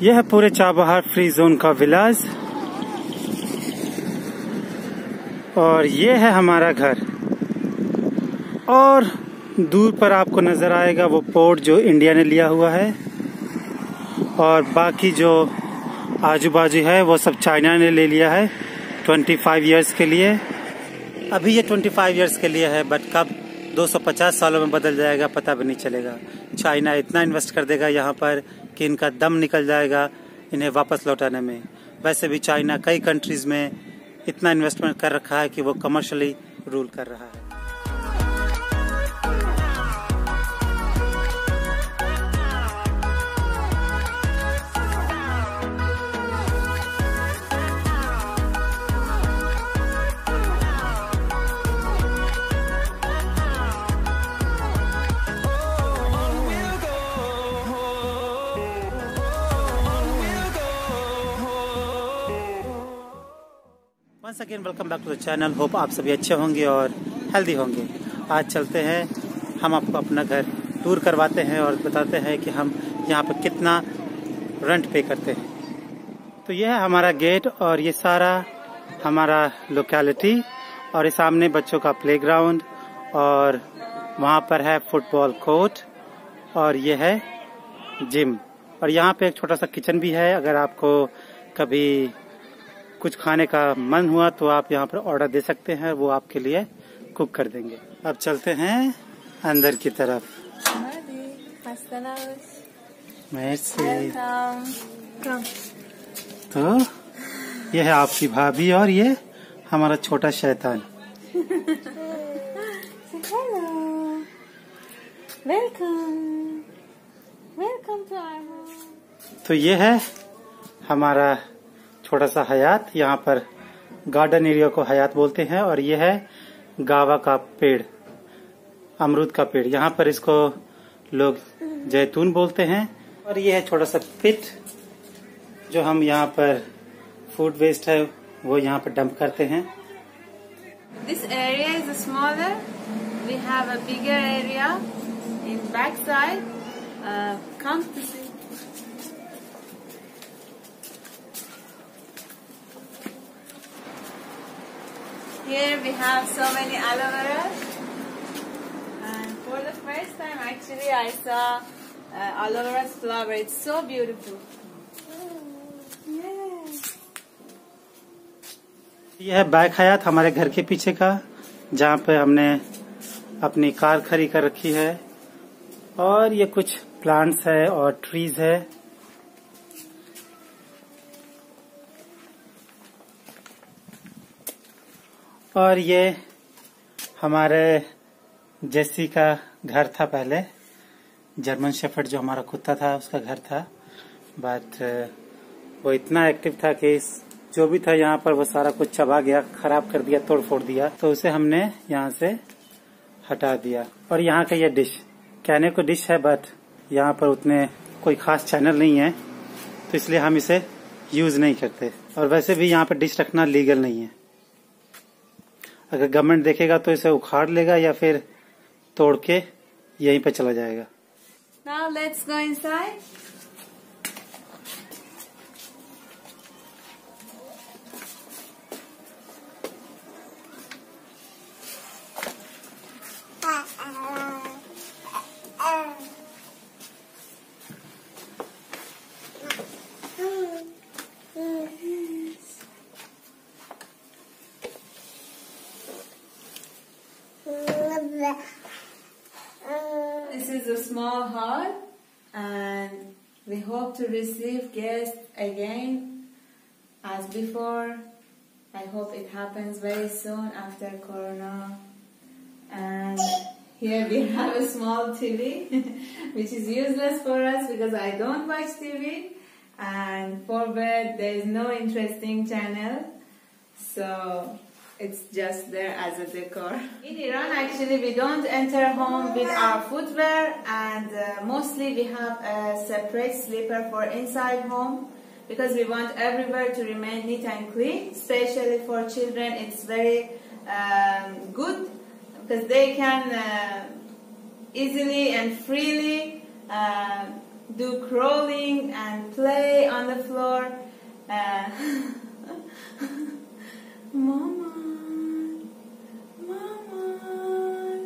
यह है पूरे चाबहार फ्री जोन का विलास और ये है हमारा घर। और दूर पर आपको नजर आएगा वो पोर्ट जो इंडिया ने लिया हुआ है और बाकी जो आजू बाजू है वो सब चाइना ने ले लिया है 25 इयर्स के लिए। अभी ये 25 इयर्स के लिए है, बट कब 250 सालों में बदल जाएगा पता भी नहीं चलेगा। चाइना इतना इन्वेस्ट कर देगा यहाँ पर कि इनका दम निकल जाएगा इन्हें वापस लौटाने में। वैसे भी चाइना कई कंट्रीज में इतना इन्वेस्टमेंट कर रखा है कि वो कमर्शियली रूल कर रहा है। Once again welcome back to the channel. Hope आप सभी अच्छे होंगे और हेल्दी होंगे। आज चलते हैं, हम आपको अपना घर टूर करवाते हैं और बताते हैं कि हम यहाँ पर कितना रेंट पे करते हैं। तो यह है हमारा गेट और ये सारा हमारा लोकेलिटी और ये सामने बच्चों का प्लेग्राउंड और वहाँ पर है फुटबॉल कोर्ट और ये है जिम। और यहाँ पे एक छोटा सा किचन भी है। अगर आपको कभी कुछ खाने का मन हुआ तो आप यहाँ पर ऑर्डर दे सकते हैं, वो आपके लिए कुक कर देंगे। अब चलते हैं अंदर की तरफ। तो ये है आपकी भाभी और ये हमारा छोटा शैतान। तो ये है हमारा छोटा सा हयात। यहाँ पर गार्डन एरिया को हयात बोलते हैं और ये है गावा का पेड़, अमरूद का पेड़। यहाँ पर इसको लोग जैतून बोलते हैं। और ये है छोटा सा पिट जो हम यहाँ पर फूड वेस्ट है वो यहाँ पर डंप करते हैं। This area is smaller. We have a bigger area in back side. Come to see. Here we have so many aloe vera, and for the first time actually I saw aloe vera's flower. It's so beautiful. यह है back हयात हमारे घर के पीछे का, जहाँ पे हमने अपनी कार खड़ी कर रखी है। और ये कुछ प्लांट्स है और ट्रीज है। और ये हमारे जेसी का घर था पहले, जर्मन शेफर्ड जो हमारा कुत्ता था उसका घर था। बट वो इतना एक्टिव था कि जो भी था यहाँ पर वो सारा कुछ चबा गया, खराब कर दिया, तोड़ फोड़ दिया। तो उसे हमने यहाँ से हटा दिया। और यहाँ का ये डिश कहने को डिश है, बट यहाँ पर उतने कोई खास चैनल नहीं है तो इसलिए हम इसे यूज नहीं करते। और वैसे भी यहाँ पर डिश रखना लीगल नहीं है। अगर गवर्नमेंट देखेगा तो इसे उखाड़ लेगा या फिर तोड़ के यहीं पे चला जाएगा। Now let's go inside. This is a small hall and we hope to receive guests again as before. I hope it happens very soon after Corona. And here we have a small TV which is useless for us because I don't watch TV, and for bed there is no interesting channel, so it's just there as a decor. In Iran actually we don't enter home with our footwear, and mostly we have a separate slipper for inside home because we want everywhere to remain neat and clean. Especially for children it's very good because they can easily and freely do crawling and play on the floor. Mama, Mama.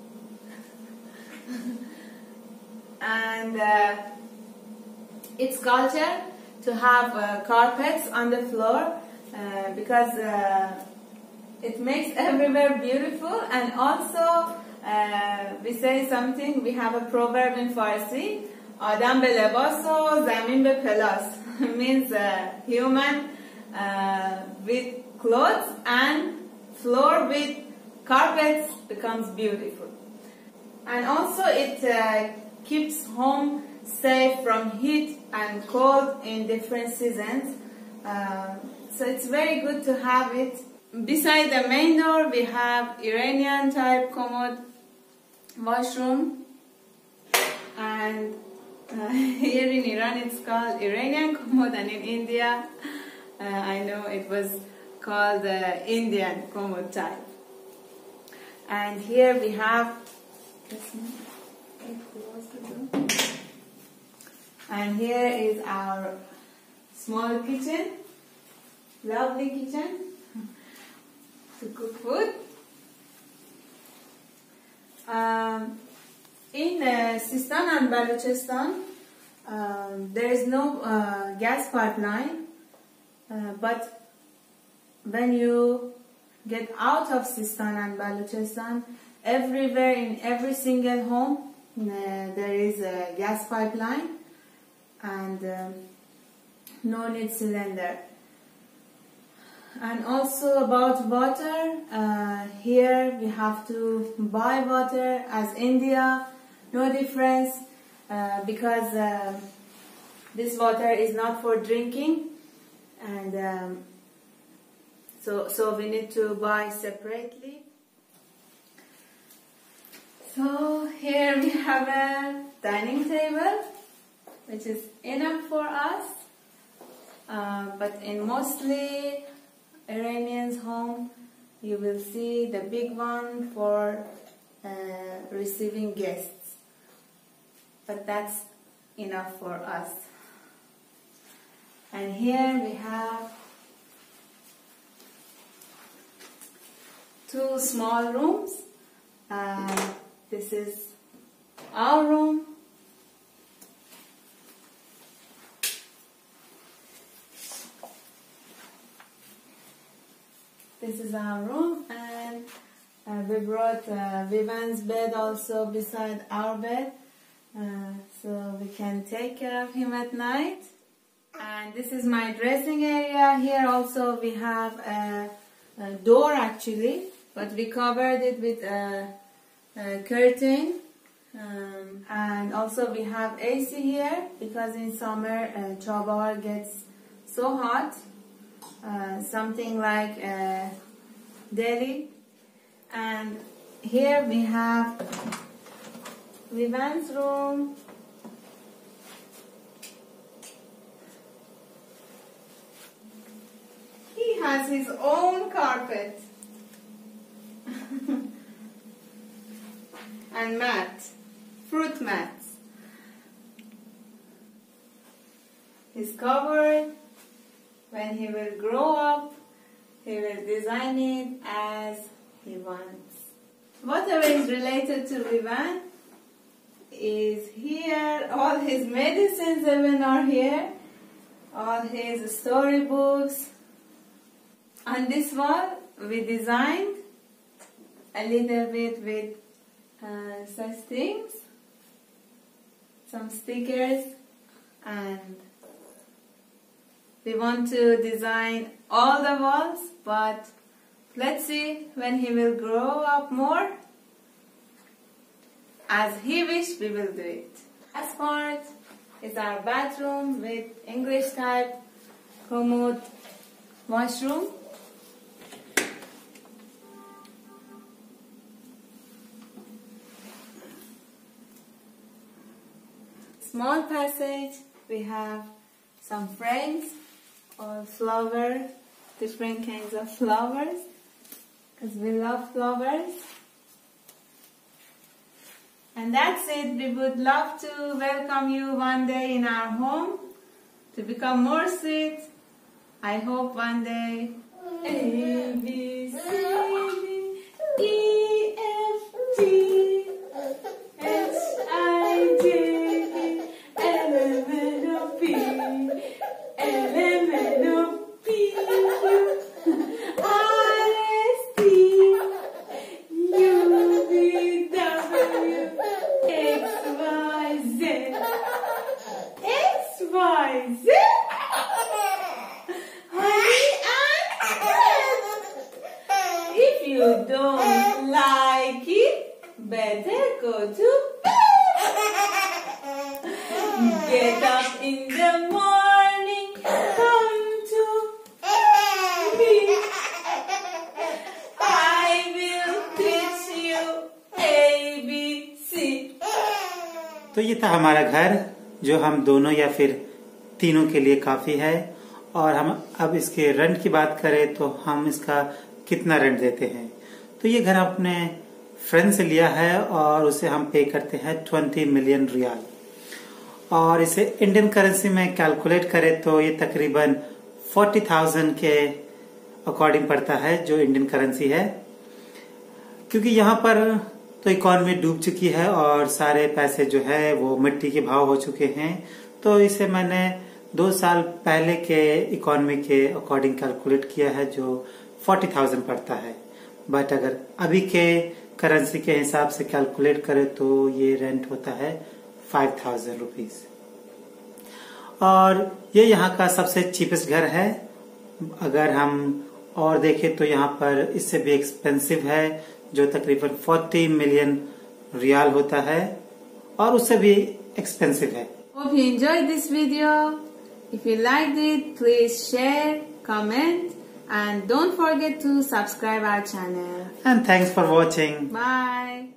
And it's culture to have carpets on the floor because it makes everywhere beautiful. And also we say something, we have a proverb in Farsi, Adam be lebaso, zamin be pelas, means human with clothes and floor with carpets becomes beautiful. And also it keeps home safe from heat and cold in different seasons. So it's very good to have it. Beside the main door we have Iranian type commode washroom, and here in Iran it's called Iranian commode, and in India I know it was called the Indian commode type. And here we have and here is our small kitchen, lovely kitchen to cook food. In Sistan and Balochistan there is no gas pipeline, but when you get out of Sistan and Balochistan, everywhere in every single home there is a gas pipeline and no need cylinder. And also about water, here we have to buy water as India, no difference, because this water is not for drinking, and so we need to buy separately. So here we have a dining table which is enough for us, but in mostly Iranians' home you will see the big one for receiving guests, but that's enough for us. And here we have two small rooms. This is our room. This is our room, and we brought Vivan's bed also beside our bed, so we can take care of him at night. And this is my dressing area. Here also we have a door actually, but we covered it with a curtain. And also we have AC here because in summer Chabahar gets so hot, something like Delhi. And here we have Vivan's room. He has his own carpet and mat, fruit mats. He's covered. When he will grow up, he will design it as he wants. Whatever is related to Vivan is here. All his medicines even are here. All his storybooks. On this wall, we designed a little bit with such things, some stickers, and we want to design all the walls, but let's see when he will grow up more. As he wish, we will do it. Last part is our bathroom with English type commode washroom. Small passage, we have some frames or flower, different kinds of flowers, because we love flowers. And that's it. We would love to welcome you one day in our home. to become more sweet. I hope one day. A, B, C, D, E, F, G, H, I, J, K, L, M, N, O, P, L, M, N, O, P, Q, R, S, T, U, V, W, X, Y, Z. X, Y, Z? If you don't like it, better go to bed. Get up in the morning, come to me. I will teach you A, B, C. तो ये था हमारा घर, जो हम दोनों या फिर तीनों के लिए काफी है। और हम अब इसके रेंट की बात करें तो हम इसका कितना रेंट देते हैं। तो ये घर अपने फ्रेंड से लिया है और उसे हम पे करते हैं 20 मिलियन रियाल। और इसे इंडियन करेंसी में कैलकुलेट करें तो ये तकरीबन 40,000 के अकॉर्डिंग पड़ता है, जो इंडियन करेंसी है। क्योंकि यहाँ पर तो इकॉनमी डूब चुकी है और सारे पैसे जो है वो मिट्टी के भाव हो चुके हैं, तो इसे मैंने 2 साल पहले के इकॉनमी के अकॉर्डिंग कैलकुलेट किया है, जो 40,000 पड़ता है। बट अगर अभी के करेंसी के हिसाब से कैलकुलेट करें तो ये रेंट होता है 5,000 रुपीज। और ये यहाँ का सबसे चीपेस्ट घर है। अगर हम और देखें तो यहाँ पर इससे भी एक्सपेंसिव है, जो तकरीबन 40 मिलियन रियाल होता है, और उससे भी एक्सपेंसिव है। Hope you enjoyed this video. If you liked it, please share, comment, and don't forget to subscribe our channel. And thanks for watching. Bye.